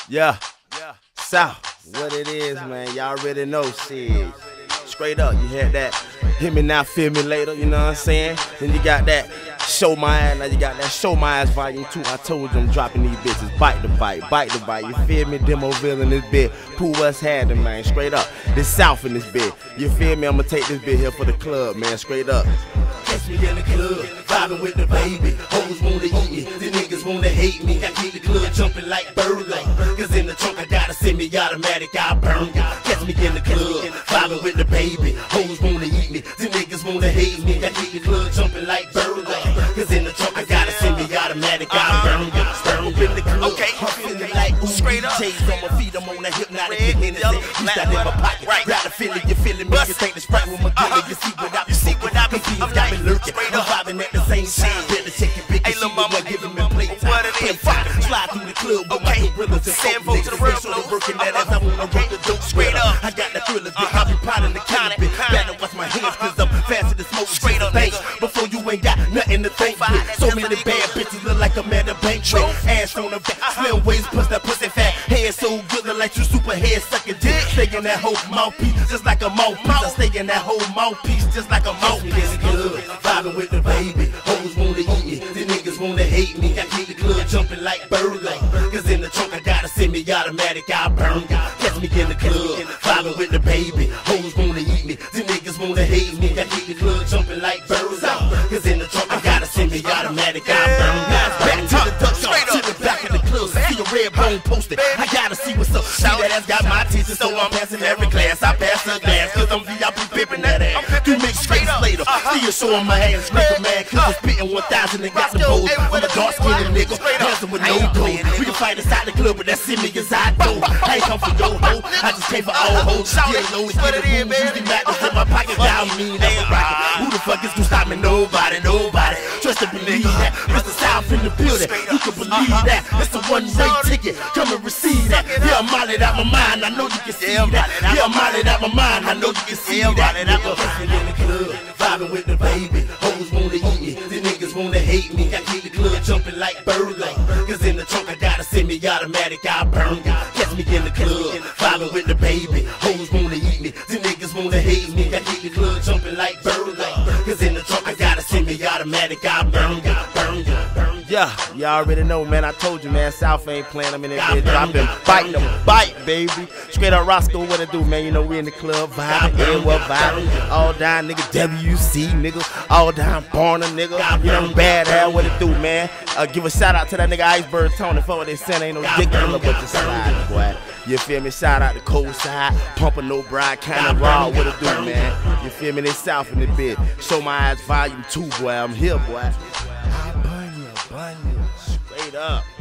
Yeah, South, what it is, man. Y'all already know, shit. Straight up, you had that hit me now, feel me later, you know what I'm saying? Then you got that show my ass, now you got that show my ass volume 2. I told you I'm dropping these bitches, bite the bite, you feel me? Demoville in this bit, Pooh what's happening, man, straight up. This South in this bit, you feel me? I'ma take this bit here for the club, man, straight up. Catch me in the club, vibing with the baby. Hoes wanna eat me, the niggas wanna hate me. I keep the club jumping like burger. Cause in the trunk I gotta semi-automatic, I burn ya. Catch me in the club, vibing with the baby. Hoes wanna eat me, the niggas wanna hate me. I keep the club jumping like burger. Cause in the trunk I gotta semi-automatic, I burn ya. Burn in the club, I'm feeling like ooh, straight up. DJs on my feet, I'm on that hypnotic Hennessy. You got in my pocket, got the feeling, you feeling me. You think the Sprite with my gun, you see what I be got me lurking, I'm vibing at the same time. Better check your bitch, hey, little mama, giving me playtime. Slide through the club with my gorillas and Sambo to the real flow. Working that ass, I wanna roll the dope straight up. I got the thrillers, I be potting the counter. Better watch my hands, cause I'm faster than smoke. Straight up, things before you ain't got nothing to think with. So many bad bitches look like I'm at a banquet. Ass on the back, slim waist, plus that pussy fat. Hair so good, look like you super head sucking dick. Stay in that whole mouthpiece, just like a mouthpiece. I stay in that whole mouthpiece, just like a mouthpiece. Vibing with the baby, hoes wanna eat me, the niggas wanna hate me. I keep the club jumping like burger. Cause in the trunk I got a semi-automatic, I burn ya. Catch me in the club, vibing with the baby, hoes wanna eat me, the niggas wanna hate me. I keep the club jumping like burger. Cause in the trunk I got a semi-automatic, I burn ya. Back to the duck shop, to the back of the club, see a red bone posted. I gotta see what's up. See that ass got my attention, so I'm passing every class. I pass a glass, cause I'm VIP pimping that ass. 2 mix straight later, see you showing my ass, scraping mad, cause I'm spitting 1,000 and got the hoes. I'm a dark skinned nigga, dancing with no code. We can fight inside the club, but that send me as I do. I ain't come for your hoe, I just came for all hoes. Yeah, low is what it is, baby. Usually madness in my pocket, down mean, I'm a rocket. Who the fuck is gonna stop me? Nobody. Trust and believe that. Mr. South in the building, you can believe that. It's a one-way ticket, come and receive that. Yeah, I'm mollied out my mind, I know you can see that. Yeah, I'm mollied out my mind, I know you can see that. Nigga, in the club, vibing with the baby. Hoes wanna eat me, the niggas wanna hate me. I keep the club jumping like burger. Cause in the trunk I got a semi-automatic, I burn ya. Catch me in the club, vibing with the baby. Hoes wanna eat me, the niggas wanna hate me. I keep the club jumping like burger. Cause in the trunk I got a semi-automatic, I burn ya, burn ya, burn ya. Yeah, y'all already know, man. I told you, man. South ain't playing. I'm in there dropping, biting them, bite, baby. Straight up Roscoe, what it do, man? You know we in the club vibing, everywhere vibing. All down, nigga, WC, nigga. All down, Barner, nigga. You know bad hell, what it do, man? Give a shout out to that nigga Iceberg Tony. For what they said, ain't no dick in the but the slide, boy. You feel me? Shout out to Cold Side, Pumping No Bride, kinda raw, what it do, man? You feel me? They South in the bit. Show my ass volume 2, boy. I'm here, boy. I burn you, straight up.